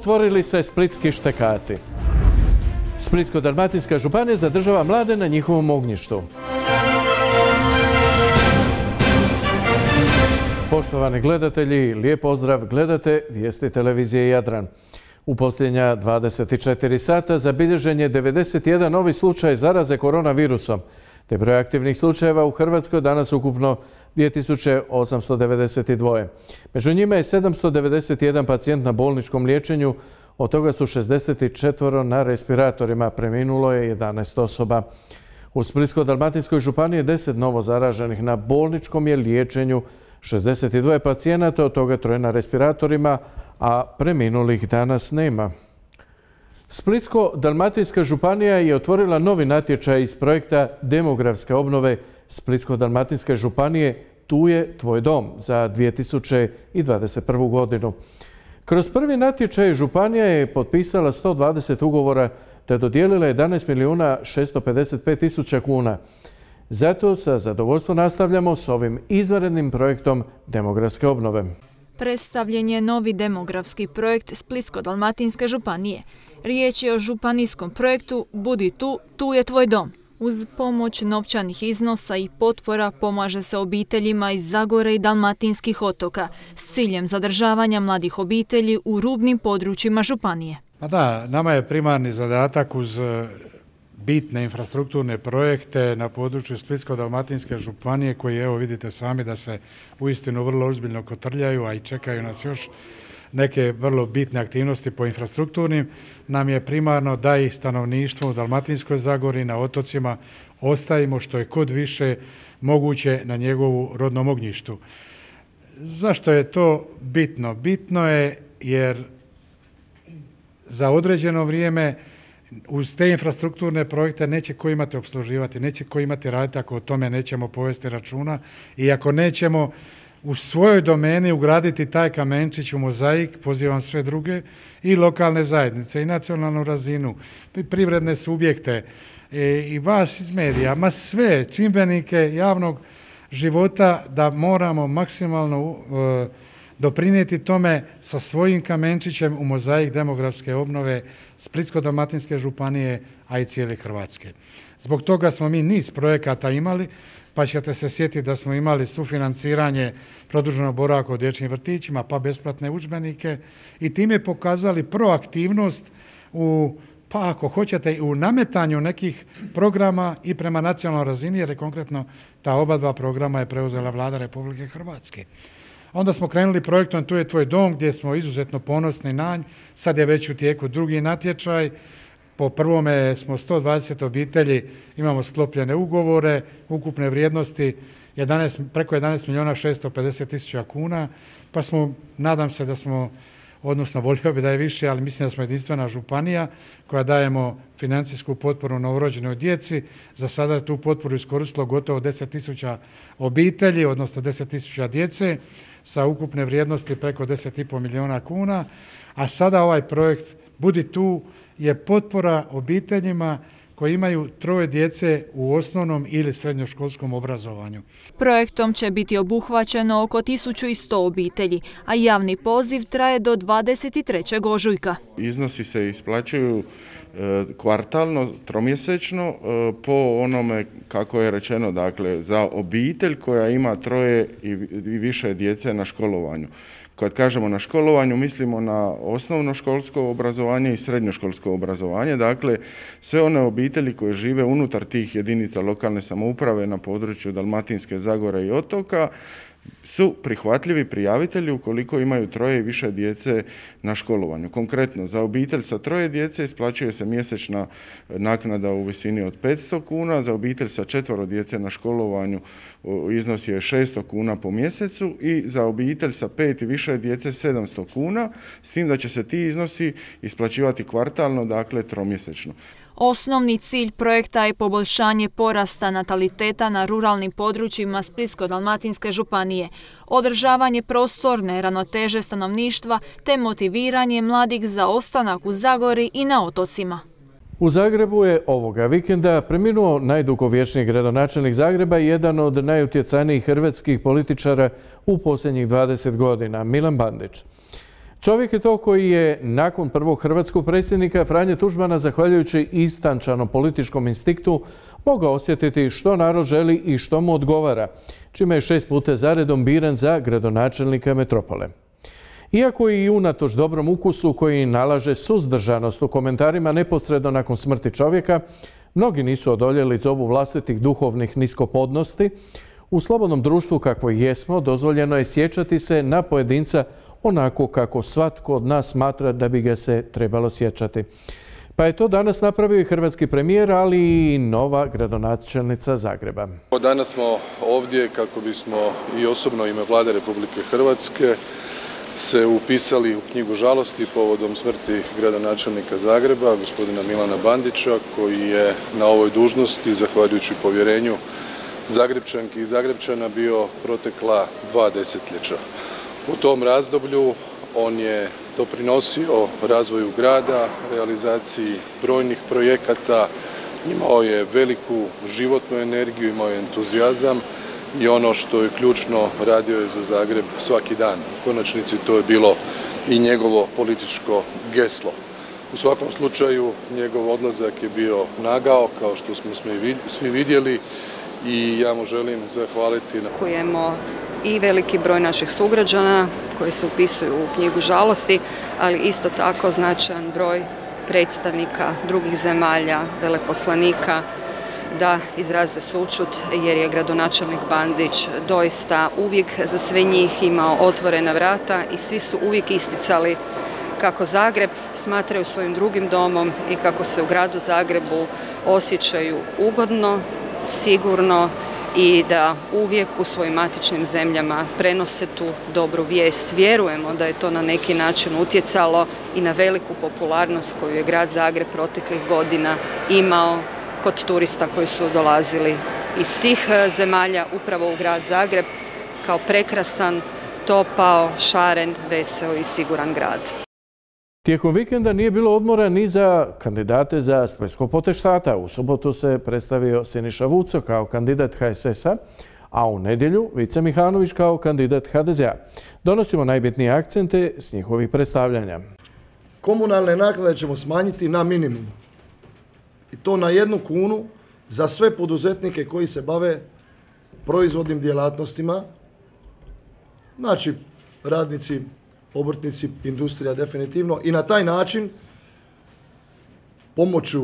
Otvorili se splitski štekati. Splitsko-dalmatinska županija zadržava mlade na njihovom ognjištu. Poštovani gledatelji, lijep pozdrav, gledate vijesti televizije Jadran. U posljednja 24 sata zabilježen je 91 novi slučaj zaraze koronavirusom, te broj aktivnih slučajeva u Hrvatskoj danas ukupno 2892. Među njima je 791 pacijent na bolničkom liječenju, od toga su 64 na respiratorima, preminulo je 11 osoba. U Splitsko-dalmatinskoj županiji 10 novo zaraženih na bolničkom je liječenju, 62 pacijenata, od toga 3 na respiratorima, a preminulih danas nema. Splitsko-dalmatinska županija je otvorila novi natječaj iz projekta demografske obnove Splitsko-dalmatinske županije Tu je tvoj dom za 2021. godinu. Kroz prvi natječaj županija je potpisala 120 ugovora te dodijelila 11.655.000 kuna. Zato sa zadovoljstvom nastavljamo s ovim izvanrednim projektom demografske obnove. Predstavljen je novi demografski projekt Splitsko-dalmatinske županije. Riječ je o županijskom projektu Budi tu, tu je tvoj dom. Uz pomoć novčanih iznosa i potpora pomaže se obiteljima iz Zagore i dalmatinskih otoka s ciljem zadržavanja mladih obitelji u rubnim područjima županije. Pa da, nama je primarni zadatak uz bitne infrastrukturne projekte na području Splitsko-dalmatinske županije koji, evo vidite sami da se uistinu vrlo ozbiljno kotrljaju, a i čekaju nas još neke vrlo bitne aktivnosti po infrastrukturnim, nam je primarno da i stanovništvo u Dalmatinskoj Zagori na otocima ostavimo što je kod više moguće na njegovu rodnom ognjištu. Zašto je to bitno? Bitno je jer za određeno vrijeme uz te infrastrukturne projekte neće ko imati opsluživati, neće ko imati raditi ako o tome nećemo povesti računa i ako nećemo u svojoj domeni ugraditi taj kamenčić u mozaik, pozivam sve druge i lokalne zajednice i nacionalnu razinu, i privredne subjekte i vas iz medija, ma sve čimbenike javnog života da moramo maksimalno doprinijeti tome sa svojim kamenčićem u mozaik demografske obnove Splitsko-dalmatinske županije, a i cijele Hrvatske. Zbog toga smo mi niz projekata imali, pa ćete se sjetiti da smo imali sufinanciranje produženog boravka u dječjim vrtićima, pa besplatne udžbenike i time pokazali proaktivnost pa ako hoćete u nametanju nekih programa i prema nacionalnoj razini, jer je konkretno ta oba dva programa je preuzela Vlada Republike Hrvatske. Onda smo krenuli projektom Tu je tvoj dom gdje smo izuzetno ponosni na nj. Sad je već u tijeku drugi natječaj. Po prvome smo 120 obitelji, imamo sklopljene ugovore, ukupne vrijednosti preko 11.650.000 kuna, pa smo, nadam se da smo, odnosno volio bi da je više, ali mislim da smo jedinstvena županija koja dajemo financijsku potporu novorođenoj djeci. Za sada je tu potporu iskoristilo gotovo 10.000 obitelji, odnosno 10.000 djece sa ukupne vrijednosti preko 10,5 milijuna kuna, a sada ovaj projekt Budi tu je potpora obiteljima koji imaju 3 djece u osnovnom ili srednjoškolskom obrazovanju. Projektom će biti obuhvaćeno oko 1100 obitelji, a javni poziv traje do 23. ožujka. Iznosi se isplaćuju kvartalno, tromjesečno, po onome kako je rečeno, dakle, za obitelj koja ima 3 i više djece na školovanju. Kad kažemo na školovanju, mislimo na osnovnoškolsko obrazovanje i srednjoškolsko obrazovanje. Dakle, sve one obitelji koje žive unutar tih jedinica lokalne samouprave na području Dalmatinske Zagore i otoka su prihvatljivi prijavitelji ukoliko imaju 3 i više djece na školovanju. Konkretno, za obitelj sa 3 djece isplaćuje se mjesečna naknada u visini od 500 kuna, za obitelj sa 4 djece na školovanju iznos je 600 kuna po mjesecu i za obitelj sa 5 i više djece 700 kuna, s tim da će se ti iznosi isplaćivati kvartalno, dakle tromjesečno. Osnovni cilj projekta je poboljšanje porasta nataliteta na ruralnim područjima Splitsko-dalmatinske županije, održavanje prostorne ravnoteže stanovništva te motiviranje mladih za ostanak u Zagori i na otocima. U Zagrebu je ovoga vikenda preminuo najdugovječniji gradonačelnik Zagreba i jedan od najutjecajnijih hrvatskih političara u posljednjih 20 godina, Milan Bandić. Čovjek je to koji je nakon prvog hrvatskog predsjednika Franje Tuđmana, zahvaljujući istančanom političkom instinktu, mogao osjetiti što narod želi i što mu odgovara, čime je 6 puta zaredom biran za gradonačelnika metropole. Iako i unatoč dobrom ukusu koji nalaže suzdržanost u komentarima neposredno nakon smrti čovjeka, mnogi nisu odoljeli zovu vlastitih duhovnih niskopodnosti. U slobodnom društvu kakvo jesmo, dozvoljeno je sjećati se na pojedinca onako kako svatko od nas smatra da bi ga se trebalo sjećati. Pa je to danas napravio i hrvatski premijer, ali i nova gradonačelnica Zagreba. Danas smo ovdje kako bismo i osobno ime Vlade Republike Hrvatske se upisali u knjigu žalosti povodom smrti gradonačelnika Zagreba, gospodina Milana Bandića, koji je na ovoj dužnosti, zahvaljujući povjerenju Zagrepčanki i Zagrepčana, bio protekla 2 desetljeća. U tom razdoblju on je doprinosio razvoju grada, realizaciji brojnih projekata, imao je veliku životnu energiju, imao je entuzijazam i ono što je ključno, radio je za Zagreb svaki dan. U konačnici to je bilo i njegovo političko geslo. U svakom slučaju njegov odlazak je bio nagao, kao što smo svi vidjeli, i ja mu želim zahvaliti. Očekujemo i veliki broj naših sugrađana koji se upisuju u knjigu žalosti, ali isto tako značajan broj predstavnika drugih zemalja, veleposlanika, da izraze sućut, jer je gradonačelnik Bandić doista uvijek za sve njih imao otvorena vrata i svi su uvijek isticali kako Zagreb smatraju svojim drugim domom i kako se u gradu Zagrebu osjećaju ugodno, sigurno i da uvijek u svojim matičnim zemljama prenose tu dobru vijest. Vjerujemo da je to na neki način utjecalo i na veliku popularnost koju je grad Zagreb proteklih godina imao kod turista koji su dolazili iz tih zemalja upravo u grad Zagreb kao prekrasan, topao, šaren, veseo i siguran grad. Tijekom vikenda nije bilo odmora ni za kandidate za splitskog Poteštata. U subotu se predstavio Siniša Vuco kao kandidat HSS-a, a u nedjelju Vice Mihanović kao kandidat HDZ-a. Donosimo najbitnije akcente s njihovih predstavljanja. Komunalne naknade ćemo smanjiti na minimum. I to na 1 kunu za sve poduzetnike koji se bave proizvodnim djelatnostima. Znači, radnici, obrtnici, industrija definitivno. I na taj način pomoću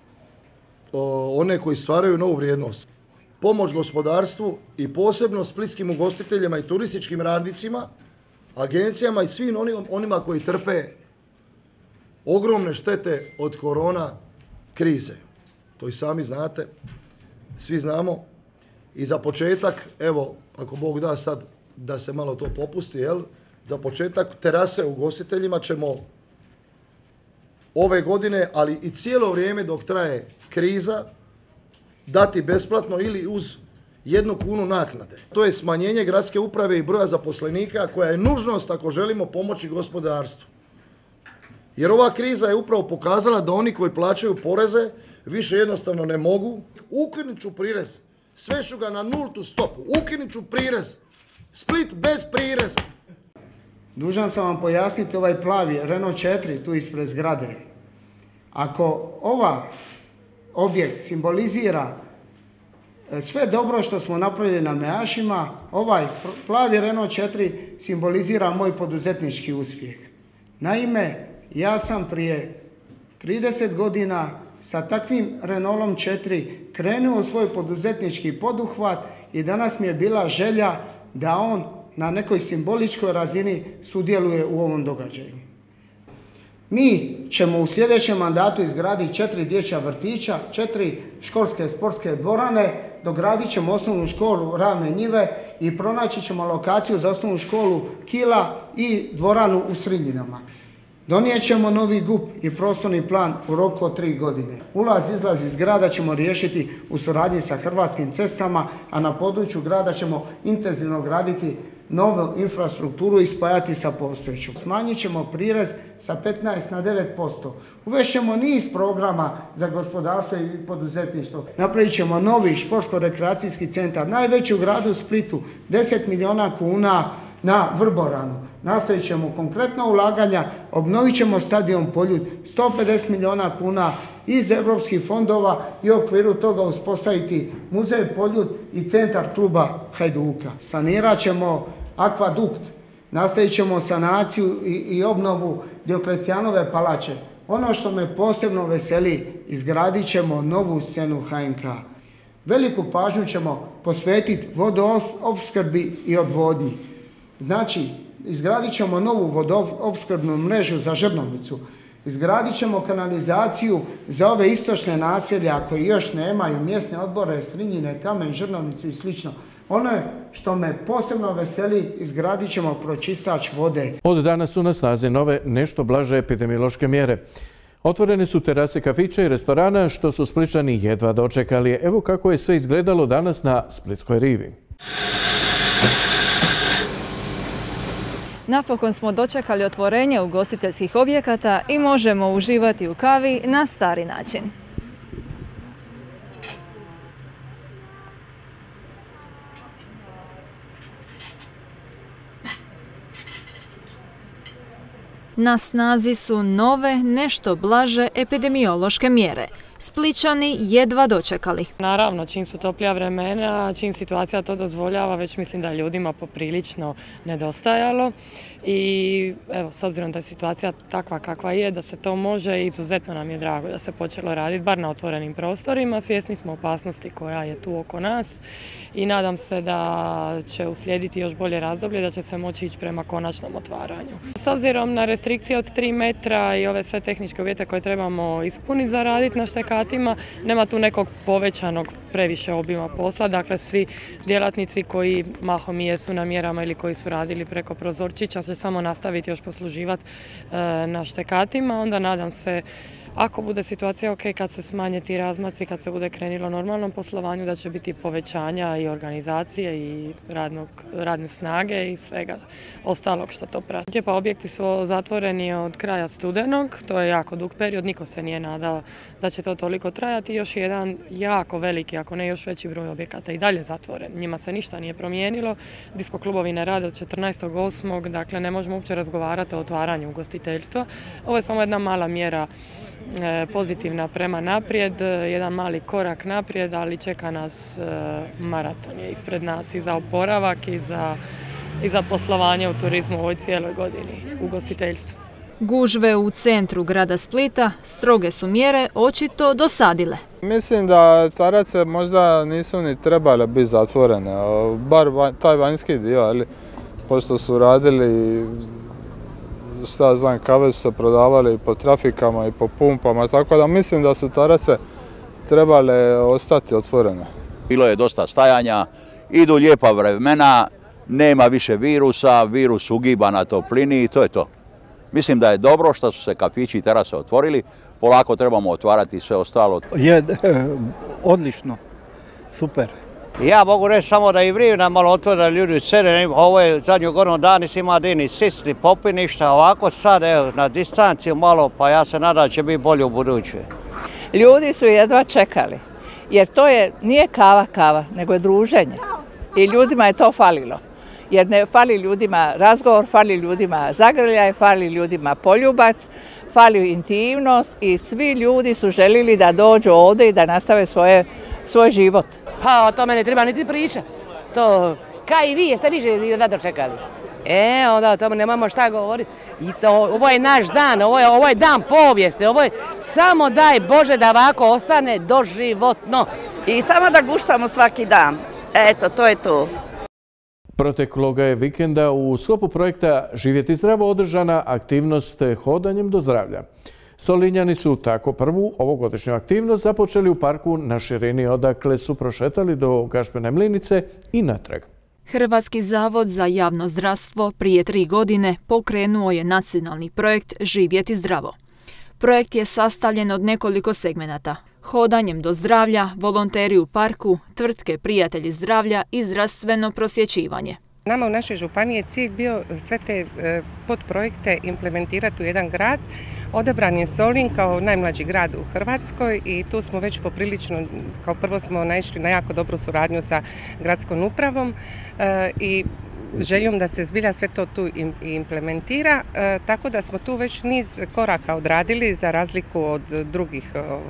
one koji stvaraju novu vrijednost. Pomoć gospodarstvu i posebno splitskim ugostiteljima i turističkim radnicima, agencijama i svim onima koji trpe ogromne štete od korona krize. To i sami znate, svi znamo. I za početak, evo, ako Bog da sad da se malo to popusti, jel? Za početak terase ugostiteljima ćemo ove godine, ali i cijelo vrijeme dok traje kriza, dati besplatno ili uz 1 kunu naknade. To je smanjenje gradske uprave i broja zaposlenika koja je nužnost ako želimo pomoći gospodarstvu. Jer ova kriza je upravo pokazala da oni koji plaćaju poreze više jednostavno ne mogu. Ukinut ću prirez, sveću ga na 0 stopu, ukinut ću prirez, Split bez prireza. Dužan sam vam pojasniti ovaj plavi Renault 4 tu ispred zgrade. Ako ova objekt simbolizira sve dobro što smo napravili na Meašima, ovaj plavi Renault 4 simbolizira moj poduzetnički uspjeh. Naime, ja sam prije 30 godina sa takvim Renaultom 4 krenuo u svoj poduzetnički poduhvat i danas mi je bila želja da on na nekoj simboličkoj razini sudjeluje u ovom događaju. Mi ćemo u sljedećem mandatu izgraditi 4 dječja vrtića, 4 školske sportske dvorane, dogradit ćemo osnovnu školu Ravne Njive i pronaći ćemo lokaciju za osnovnu školu Kila i dvoranu u Srinjinama. Donijet ćemo novi GUP i prostorni plan u roku od 3 godine. Ulaz-izlaz iz grada ćemo riješiti u suradnji sa Hrvatskim cestama, a na području grada ćemo intenzivno graditi novu infrastrukturu i spajati sa postojećom. Smanjit ćemo prirez sa 15 na 9%. Uvešćemo niz programa za gospodarstvo i poduzetništvo. Napravit ćemo novi športsko-rekreacijski centar, najveći u gradu Splitu, 10 milijuna kuna na Vrboranu. nastavit ćemo konkretna ulaganja, obnovit ćemo stadion Poljud, 150 milijuna kuna iz europskih fondova i u okviru toga uspostaviti muzej Poljud i centar kluba Hajduka. Sanirat ćemo akvadukt, nastavit ćemo sanaciju i obnovu Dioklecijanove palače. Ono što me posebno veseli, izgradit ćemo novu scenu HNK. Veliku pažnju ćemo posvetiti vodoopskrbi i odvodnji. Znači, izgradit ćemo novu vodoopskrbnu mrežu za Žrnovnicu. Izgradit ćemo kanalizaciju za ove istočne naselja koji još nemaju mjesne odbore, Srinjine, Kamen, Žrnovnicu i sl. Ono što me posebno veseli, izgradit ćemo pročistač vode. Od danas su na snazi nove, nešto blaže epidemiološke mjere. Otvorene su terase kafića i restorana, što su Spličani jedva dočekali. Evo kako je sve izgledalo danas na Splitskoj rivi. Napokon smo dočekali otvorenje ugostiteljskih objekata i možemo uživati u kavi na stari način. Na snazi su nove, nešto blaže epidemiološke mjere. Spličani jedva dočekali. Naravno, čim su toplija vremena, čim situacija to dozvoljava, već mislim da je ljudima poprilično nedostajalo. I evo, s obzirom da je situacija takva kakva je, da se to može, izuzetno nam je drago da se počelo raditi, bar na otvorenim prostorima. Svjesni smo opasnosti koja je tu oko nas i nadam se da će uslijediti još bolje razdoblje, da će se moći ići prema konačnom otvaranju. S obzirom na restrikcije od 3 metra i ove sve tehničke uvjete koje trebamo ispuniti za raditi na štekatima, nema tu nekog povećanog previše obima posla. Dakle, svi djelatnici koji mahom i jesu na mjerama ili koji su radili preko prozorčića će samo nastaviti još posluživati na štekatima. Onda nadam se, ako bude situacija ok, kad se smanje ti razmaci, kad se bude krenilo normalnom poslovanju, da će biti povećanja i organizacije i radne snage i svega ostalog što to prati. Pa objekti su zatvoreni od kraja studenog, to je jako dug period, niko se nije nadao da će to toliko trajati. Još jedan jako veliki, ako ne još veći broj objekata i dalje zatvoren. Njima se ništa nije promijenilo, disko klubovi ne rade od 14.8. Dakle ne možemo uopće razgovarati o otvaranju ugostiteljstva. Ovo je samo jedna mala mjera pozitivna prema naprijed, jedan mali korak naprijed, ali čeka nas maraton je ispred nas i za oporavak i za poslovanje u turizmu u ovoj cijeloj godini, ugostiteljstvu. Gužve u centru grada Splita stroge su mjere očito dosadile. Mislim da tarace možda nisu ni trebale biti zatvorene, bar taj vanjski dio, ali pošto su radili, šta znam, kave su se prodavali po trafikama i po pumpama, tako da mislim da su tarace trebale ostati otvorene. Bilo je dosta stajanja, idu lijepa vremena, nema više virusa, virus ugiba na toplini i to je to. Mislim da je dobro što su se kafići i terase otvorili, polako trebamo otvarati sve ostalo. Odlično, super. Ja mogu reći samo da i vrijeme malo otvore ljudi sede, ovo je zadnju godinu dana si ima ni sis, ni popi, ništa, ovako sad evo, na distanciju malo, pa ja se nadam da će biti bolje u buduće. Ljudi su jedva čekali, jer to nije kava, nego je druženje i ljudima je to falilo. Jer ne fali ljudima razgovor, fali ljudima zagrljaj, fali ljudima poljubac, fali intimnost i svi ljudi su željeli da dođu ovdje i da nastave svoj život. Pa o tome ne treba niti pričati. To, kaj i vi, jeste vi jedva dočekali? Onda o tome nemamo šta govoriti. Ovo je naš dan, ovo je dan povijesti, ovo je samo daj Bože da ovako ostane doživotno. I samo da guštamo svaki dan. Eto, to je to. Protekloga je vikenda u sklopu projekta Živjeti zdravo održana aktivnost Hodanjem do zdravlja. Solinjani su tako prvu ovogodišnju aktivnost započeli u parku na Širini, odakle su prošetali do Gašpene mlinice i natrag. Hrvatski zavod za javno zdravstvo prije 3 godine pokrenuo je nacionalni projekt Živjeti zdravo. Projekt je sastavljen od nekoliko segmenata. Hodanjem do zdravlja, volonteri u parku, tvrtke Prijatelji zdravlja i zdravstveno prosvjećivanje. Nama u našoj županiji je cilj bio sve te podprojekte implementirati u jedan grad. Odabran je Solin kao najmlađi grad u Hrvatskoj i tu smo već poprilično, kao prvo smo naišli na jako dobru suradnju sa gradskom upravom i željom da se zbilja sve to tu implementira, tako da smo tu već niz koraka odradili za razliku od drugih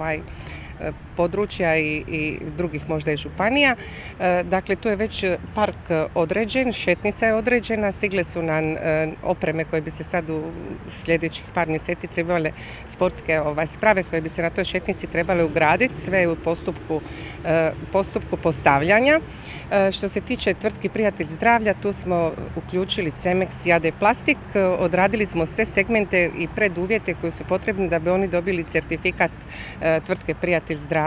područja i drugih možda i županija. Dakle, tu je već park određen, šetnica je određena, stigle su nam opreme koje bi se sad u sljedećih par mjeseci trebale, sportske sprave koje bi se na toj šetnici trebale ugraditi, sve je u postupku postavljanja. Što se tiče tvrtki Prijatelj zdravlja, tu smo uključili Cemex i AD Plastik, odradili smo sve segmente i preduvjete koji su potrebni da bi oni dobili certifikat tvrtke Prijatelj zdravlja.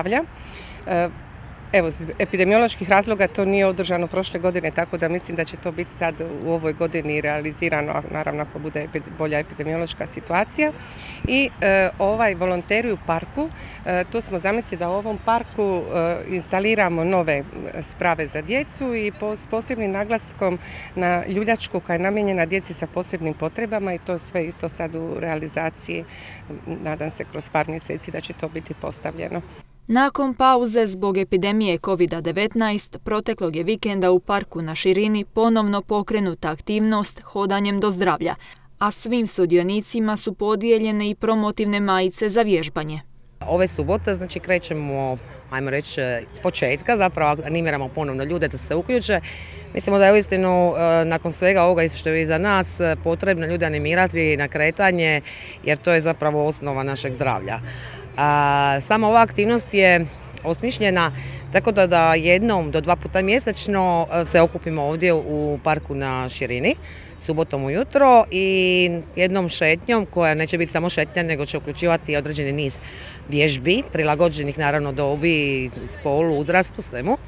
Evo, iz epidemioloških razloga to nije održano prošle godine, tako da mislim da će to biti sad u ovoj godini realizirano, naravno ako bude bolja epidemiološka situacija. I volonteri u parku, tu smo zamislili da u ovom parku instaliramo nove sprave za djecu i s posebnim naglaskom na ljuljačku koja je namijenjena djeci sa posebnim potrebama i to je sve isto sad u realizaciji, nadam se kroz par mjeseci da će to biti postavljeno. Nakon pauze zbog epidemije COVID-19 proteklog je vikenda u parku na Širini ponovno pokrenuta aktivnost hodanjem do zdravlja, a svim sudionicima su podijeljene i promotivne majice za vježbanje. Ove subote znači krećemo, ajmo reći, s početka, zapravo animiramo ponovno ljude da se uključe. Mislimo da je uistinu nakon svega ovoga što je iza nas potrebno ljude animirati na kretanje jer to je zapravo osnova našeg zdravlja. Sama ova aktivnost je osmišljena tako da jednom do 2 puta mjesečno se okupimo ovdje u parku na Širini, subotom ujutro i jednom šetnjom koja neće biti samo šetnja nego će uključivati određeni niz vježbi, prilagođenih naravno dobi, spolu, uzrastu, svemu.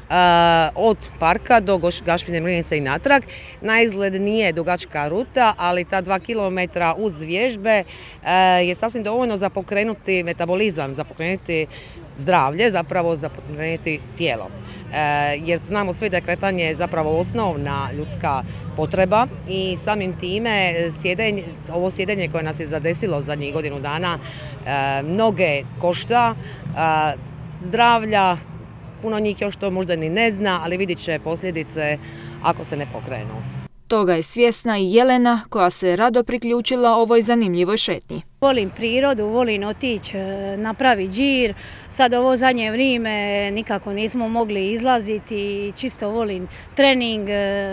Od parka do Gašpine mlinice i natrag. Na izgled nije dugačka ruta, ali ta 2 km uz vježbe je sasvim dovoljno za pokrenuti metabolizam, za pokrenuti zdravlje, zapravo za pokrenuti tijelo. Jer znamo svi da je kretanje zapravo osnovna ljudska potreba i samim time ovo sjedenje koje nas je zadesilo zadnjih godinu dana mnoge košta zdravlja. Puno njih još to možda ni ne zna, ali vidit će posljedice ako se ne pokrenu. Toga je svjesna i Jelena koja se rado priključila ovoj zanimljivoj šetnji. Volim prirodu, volim otići napraviti džir. Sad ovo zadnje vrijeme nikako nismo mogli izlaziti, čisto volim trening,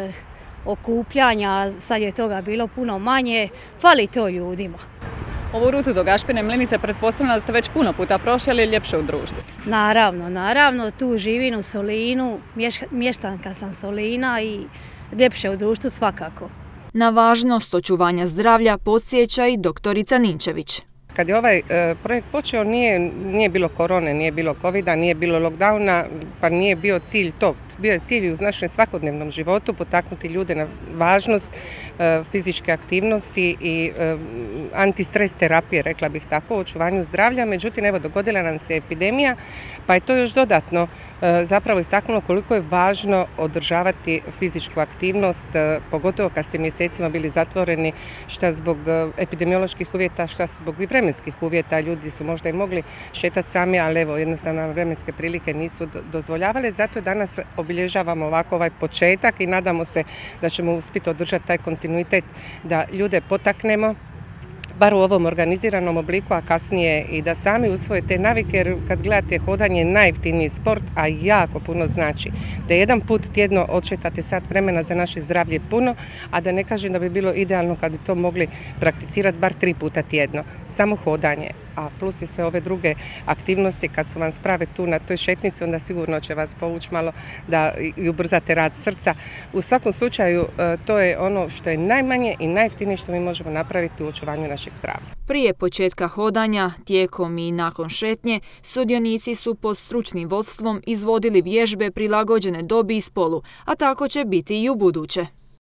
okupljanja, sad je toga bilo puno manje, fali to ljudima. Ovu rutu do Gašpine mlinice pretpostavljam da ste već puno puta prošli, ali je ljepše u društvu. Naravno, tu živim u Solinu, mještanka sam Solina i ljepše u društvu svakako. Na važnost očuvanja zdravlja podsjeća i doktorica Ninčević. Kad je ovaj projekt počeo nije bilo korone, nije bilo covida, nije bilo lockdowna, pa nije bio cilj to. Bio je cilj u našem svakodnevnom životu potaknuti ljude na važnost fizičke aktivnosti i antistres terapije, rekla bih tako, u očuvanju zdravlja. Međutim, evo, dogodila nam se epidemija, pa je to još dodatno zapravo istaknulo koliko je važno održavati fizičku aktivnost, pogotovo kad ste mjesecima bili zatvoreni, šta zbog epidemioloških uvjeta, šta zbog vremenskih uvjeta. Ljudi su možda i mogli šetati sami, ali evo, jednostavno vremenske prilike nisu dozvoljavale. Zato danas obilježavamo ovako ovaj početak i nadamo se da ćemo uspjeti održati taj kontinuitet, da ljude potaknemo, bar u ovom organiziranom obliku, a kasnije i da sami usvoje te navike, jer kad gledate hodanje je najjeftiniji sport, a jako puno znači. Da jedan put tjedno odšetate sat vremena za naše zdravlje puno, a da ne kažem da bi bilo idealno kad bi to mogli prakticirati bar 3 puta tjedno. Samo hodanje, a plus i sve ove druge aktivnosti kad su vam sprave tu na toj šetnici, onda sigurno će vas povući malo da i ubrzate rad srca. U svakom slučaju to je ono što je najmanje i najjeftinije što mi možemo napraviti u očuvanju našeg zdravlja. Prije početka hodanja, tijekom i nakon šetnje, sudionici su pod stručnim vodstvom izvodili vježbe prilagođene dobi i spolu, a tako će biti i u buduće.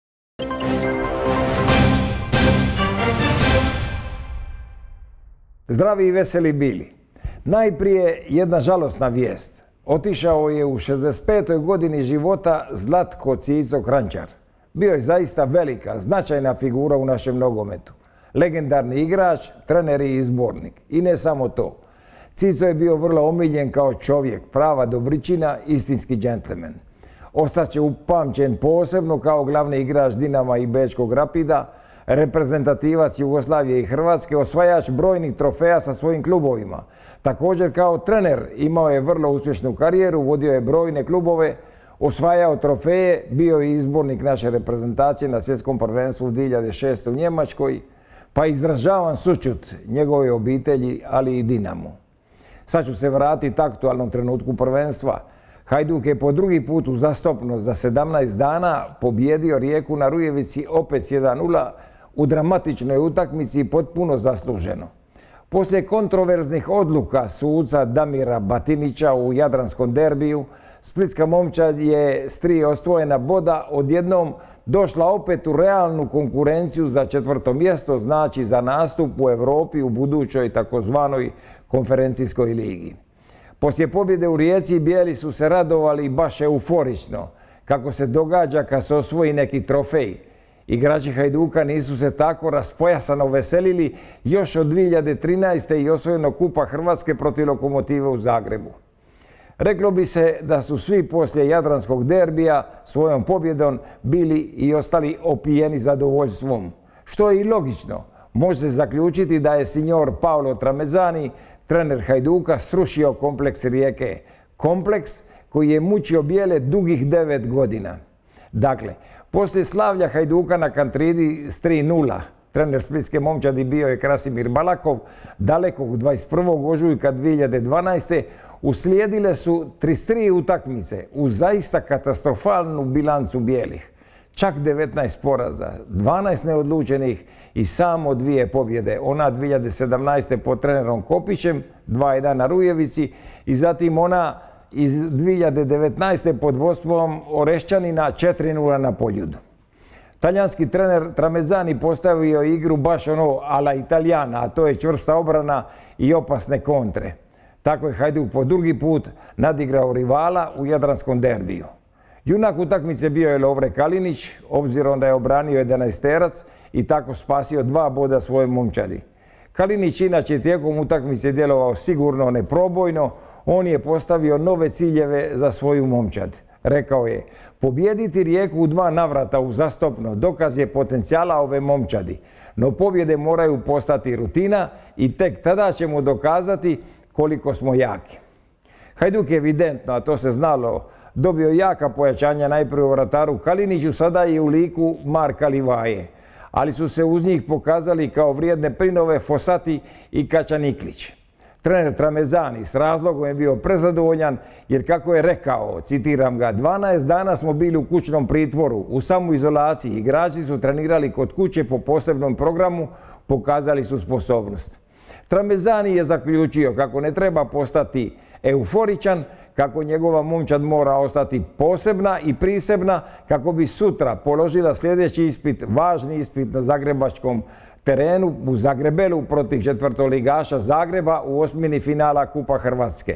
Zdravi i veseli bili. Najprije jedna žalosna vijest. Otišao je u 65. godini života Zlatko Cico Kranjčar. Bio je zaista velika, značajna figura u našem nogometu. Legendarni igrač, trener i izbornik. I ne samo to. Cico je bio vrlo omiljen kao čovjek, prava dobričina, istinski džentlmen. Ostaće upamćen posebno kao glavni igrač Dinama i Bečkog Rapida, reprezentativac Jugoslavije i Hrvatske, osvajač brojnih trofeja sa svojim klubovima. Također kao trener imao je vrlo uspješnu karijeru, vodio je brojne klubove, osvajao trofeje, bio je izbornik naše reprezentacije na svjetskom prvenstvu u 2006. u Njemačkoj, pa izražavam sućut njegove obitelji, ali i Dinamu. Sad ću se vratiti aktualnom trenutku prvenstva. Hajduk je po drugi put uzastopno za 17 dana pobjedio Rijeku na Rujevici opet 1:0 u dramatičnoj utakmici potpuno zasluženo. Poslije kontroverznih odluka suca Damira Batinića u jadranskom derbiju, splitska momčad je s 3 osvojena boda odjednom došla opet u realnu konkurenciju za 4. mjesto, znači za nastup u Europi u budućoj takozvanoj konferencijskoj ligi. Poslije pobjede u Rijeci bijeli su se radovali baš euforično, kako se događa kad se osvoji neki trofej. Igrači Hajduka nisu se tako raspojasano veselili još od 2013. i osvojenog Kupa Hrvatske protiv Lokomotive u Zagrebu. Reklo bi se da su svi poslije jadranskog derbija svojom pobjedom bili i ostali opijeni zadovoljstvom. Što je i logično. Može se zaključiti da je signor Paolo Tramezzani, trener Hajduka, srušio kompleks Rijeke. Kompleks koji je mučio bijele dugih 9 godina. Dakle, poslije slavlja Hajduka na Kantridi s 3:0, trener splitske momčadi bio je Krasimir Balakov, dalekog 21. ožujka 2012. uslijedile su 33 utakmice u zaista katastrofalnu bilancu bijelih. Čak 19 poraza, 12 neodlučenih i samo 2 pobjede. Ona 2017. pod trenerom Kopićem, 2:1 na Rujevici, i zatim ona iz 2019. pod vodstvom Orešćanina 4:0 na Poljudu. Talijanski trener Tramezzani postavio igru baš ono alla Italijana, a to je čvrsta obrana i opasne kontre. Tako je Hajduk po drugi put nadigrao rivala u jadranskom derbiju. Junak utakmice bio je Lovre Kalinić, obzirom da je obranio 11-terac i tako spasio 2 boda svojoj momčadi. Kalinić inače tijekom utakmice djelovao sigurno neprobojno, on je postavio nove ciljeve za svoju momčad. Rekao je, pobijediti Rijeku u 2 navrata uzastopno dokaz je potencijala ove momčadi, no pobjede moraju postati rutina i tek tada ćemo dokazati koliko smo jaki. Hajduk je evidentno, a to se znalo, dobio jaka pojačanja najprije u vrataru Kaliniću, sada i u liku Marka Livaje, ali su se uz njih pokazali kao vrijedne prinove Fosati i Kačaniklić. Trener Tramezzani s razlogom je bio prezadovoljan jer, kako je rekao, citiram ga, 12 dana smo bili u kućnom pritvoru, u samoizolaciji, igrači su trenirali kod kuće po posebnom programu, pokazali su sposobnost. Tramezzani je zaključio kako ne treba postati euforičan, kako njegova momčad mora ostati posebna i prisebna kako bi sutra položila sljedeći ispit, važni ispit na zagrebačkom terenu u Zagrebelu protiv četvrtoligaša Zagreba u osmini finala Kupa Hrvatske.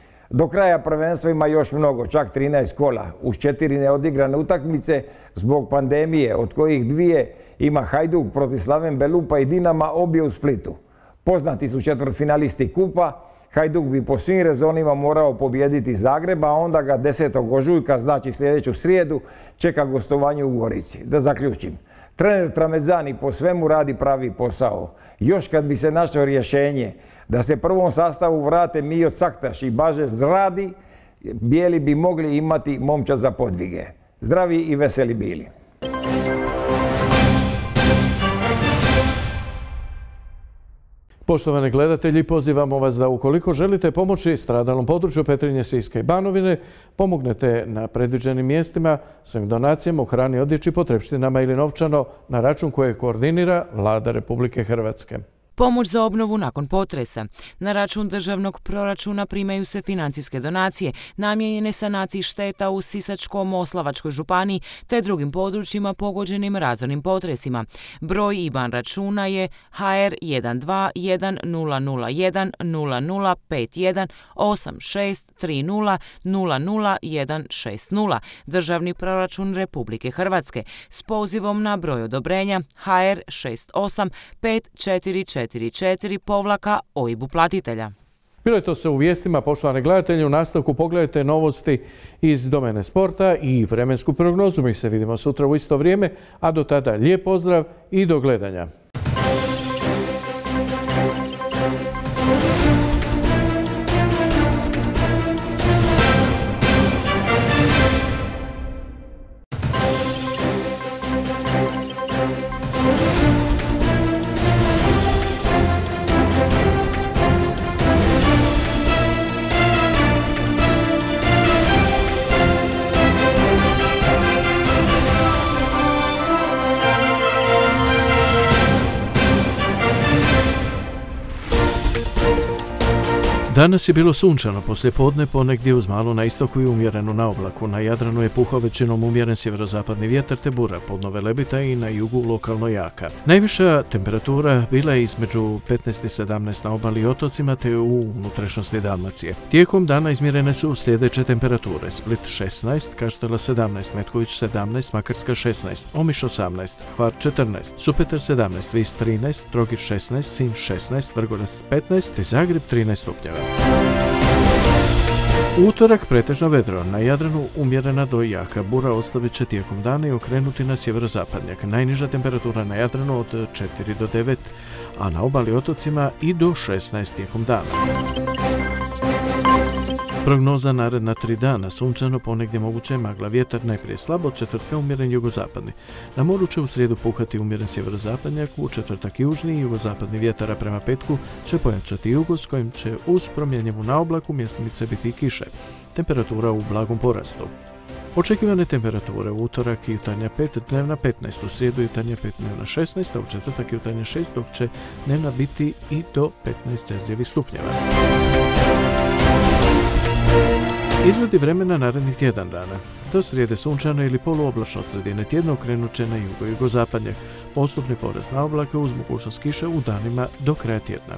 Do kraja prvenstva ima još mnogo, čak 13 kola, uz 4 neodigrane utakmice zbog pandemije, od kojih 2 ima Hajduk protiv Slaven Belupa i Dinama, obje u Splitu. Poznati su četvrtfinalisti Kupa. Hajduk bi po svim rezonima morao pobijediti Zagreb, a onda ga 10. ožujka, znači sljedeću srijedu, čeka gostovanje u Gorici. Da zaključim. Trener Tramezzani po svemu radi pravi posao. Još kad bi se našlo rješenje da se prvom sastavu vrate Mijo Caktaš i Baže Zradi, bijeli bi mogli imati momčad za podvige. Zdravi i veseli bili. Poštovani gledatelji, pozivamo vas da ukoliko želite pomoći stradalom području Petrinje, Siska i Banovine, pomognete na predviđenim mjestima svojim donacijama u hrani, odjeći, potrepštinama ili novčano na račun koje koordinira Vlada Republike Hrvatske. Pomoć za obnovu nakon potresa. Na račun državnog proračuna primaju se financijske donacije namijenjene sanaciji šteta u Sisačko-moslavačkoj županiji te drugim područjima pogođenim razornim potresima. Broj IBAN računa je HR 12100051008630000160, državni proračun Republike Hrvatske, s pozivom na broj odobrenja HR 68544 OIB uplatitelja. Bilo je to sve u vijestima, poštovani gledatelji. U nastavku pogledajte novosti iz domene sporta i vremensku prognozu. Mi se vidimo sutra u isto vrijeme, a do tada lijep pozdrav i do gledanja. Danas je bilo sunčano poslijepodne, ponegdje uz malo na istoku i umjereno na oblaku. Na Jadranu je puhao većinom umjeren sjeverozapadni vjetar te bura, podno velebita i na jugu lokalno jaka. Najviša temperatura bila je između 15 i 17 na obali i otocima te u unutrašnjosti Dalmacije. Tijekom dana izmjerene su sljedeće temperature: Split 16, Kaštela 17, Metković 17, Makarska 16, Omiš 18, Hvar 14, Supetar 17, Vis 13, Trogir 16, Sinj 16, Vrgorac 15 te Zagreb 13 stupnjeva. U utorak pretežno vedro, na Jadranu umjerena do jaka bura ostavit će tijekom dana i okrenuti na sjeverozapadnjak. Najniža temperatura na Jadranu od 4 do 9, a na obali otocima i do 16 tijekom dana. Prognoza naredna 3 dana, sunčano, ponegdje moguće magla, vjetar najprije slabo, od četvrtka umjeren jugozapadni. Na moru će u srijedu puhati umjeren sjeverozapadnjak, u četvrtak južni i jugozapadni vjetar, a prema petku će pojačati jugo s kojim će uz promjenjivu na oblaku mjestimice biti i kiše. Temperatura u blagom porastu. Očekivane temperature u utorak jutarnja 5, dnevna 15, u srijedu jutarnja 5, dnevna 16, a u četvrtak jutarnja 6, dok će dnevna biti i do 15 Celzijevih stupnjeva. Izgledi vremena narednih tjedan dana. Do srijede sunčano ili poluoblačno, sredine tjedna okrenut će na jugo-jugozapadnjak. Postupni porast na oblake uz mogućnost kiše u danima do kraja tjedna.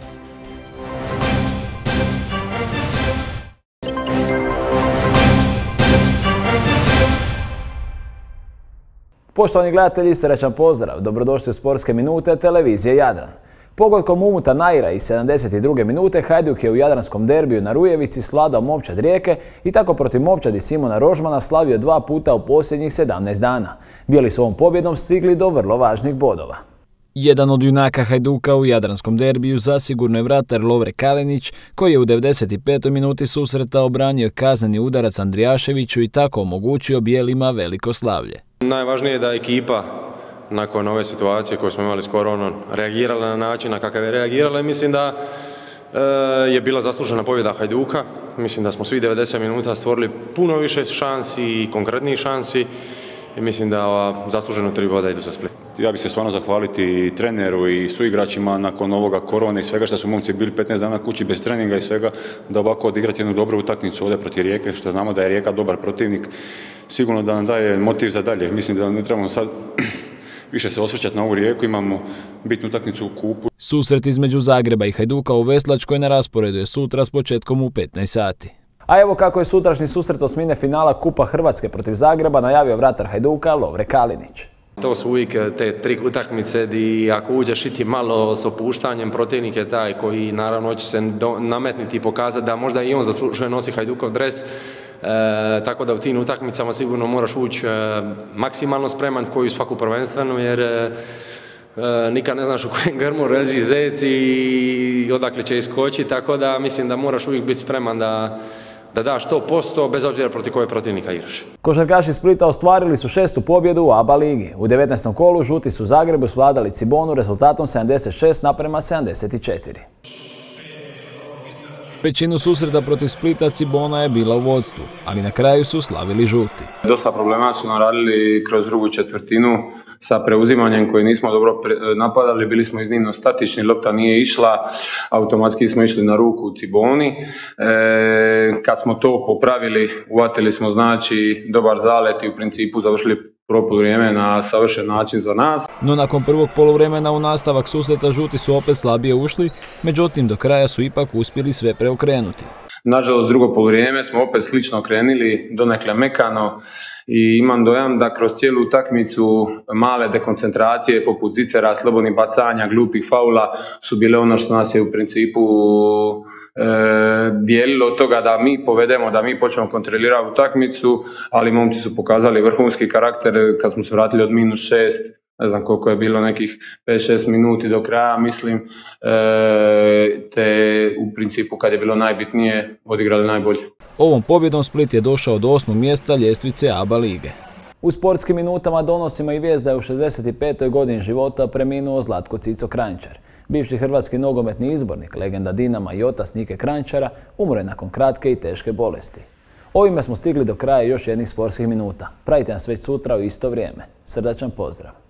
Poštovani gledatelji, srećan pozdrav. Dobrodošli u Sportske minute televizije Jadran. Pogodkom Umuta Naira iz 72. minute Hajduk je u jadranskom derbiju na Rujevici svladao Momčad Rijeke i tako protiv Momčadi Simona Rožmana slavio 2 puta u posljednjih 17 dana. Bijeli su ovom pobjedom stigli do vrlo važnih bodova. Jedan od junaka Hajduka u jadranskom derbiju zasigurno je vratar Lovre Kalinić, koji je u 95. minuti susreta obranio kazneni udarac Andrijaševiću i tako omogućio bijelima veliko slavlje. Najvažnije je da ekipa nakon ove situacije koju smo imali s koronom reagirala na način na kakav je reagirala i mislim da je bila zaslužena pobjeda Hajduka. Mislim da smo svi 90 minuta stvorili puno više šansi i konkretnih šansi i mislim da zasluženo 3 boda idu za Split. Ja bih se stvarno zahvaliti i treneru i suigračima nakon ovoga korone i svega što su momci bili 15 dana kući bez treninga i svega, da ovako odigrati jednu dobru utakmicu ovdje protiv Rijeke, što znamo da je Rijeka dobar protivnik, sigurno da nam daje motiv za dalje. Mislim da ne trebamo sad više se osvrćati na ovu Rijeku, imamo bitnu utakmicu u kupu. Susret između Zagreba i Hajduka u Veslačkoj na rasporedu je sutra s početkom u 15 sati. A evo kako je sutrašnji susret osmine finala Kupa Hrvatske protiv Zagreba najavio vratar Hajduka Lovre Kalinić. To su uvijek te 3 utakmice di ako uđeš i ti malo s opuštanjem, protivnik je taj koji naravno će se nametniti i pokazati da možda i on zaslužuje nosi Hajdukov dres. Tako da u tim utakmicama sigurno moraš ući maksimalno spreman koju svaku prvenstveno jer nikad ne znaš u kojem grmu leži zec i odakle će iskočiti, tako da mislim da moraš uvijek biti spreman da daš 100% bez obzira protiv koje protivnika igraš. Košarkaši Splita ostvarili su 6. pobjedu u ABA ligi. U 19. kolu žuti su Zagrebu svladali Cibonu rezultatom 76:74. Većinu susreta protiv Splita Cibona je bila u vodstvu, ali na kraju su slavili žuti. Dosta problema su naradili kroz drugu četvrtinu sa preuzimanjem koji nismo dobro napadali, bili smo iznimno statični, lopta nije išla, automatski smo išli na ruku u Ciboni. Kad smo to popravili, uvatili smo znači dobar zalet i u principu završili prvo poluvrijeme na savršen način za nas. No nakon prvog poluvremena u nastavak susreta žuti su opet slabije ušli, međutim do kraja su ipak uspjeli sve preokrenuti. Nažalost, drugo poluvrijeme smo opet slično krenuli, donekle mekano, i imam dojam da kroz cijelu utakmicu male dekoncentracije poput zicera, slobodnih bacanja, glupih faula su bile ono što nas je u principu dijelilo od toga da mi povedemo, da mi počnemo kontrolirati utakmicu, ali momci su pokazali vrhunski karakter kad smo se vratili od -6, ne znam koliko je bilo, nekih 5-6 minuti do kraja, mislim, te u principu kad je bilo najbitnije odigrali najbolje. Ovom pobjedom Split je došao do 8. mjesta ljestvice ABA lige. U sportskim minutama donosimo i vijest da je u 65. godini života preminuo Zlatko Cico Kranjčar. Bivši hrvatski nogometni izbornik, legenda Dinama i otac Nike Kranjčara, umro je nakon kratke i teške bolesti. Ovime smo stigli do kraja još jednih sportskih minuta. Pratite nas već sutra u isto vrijeme. Srdačan pozdrav!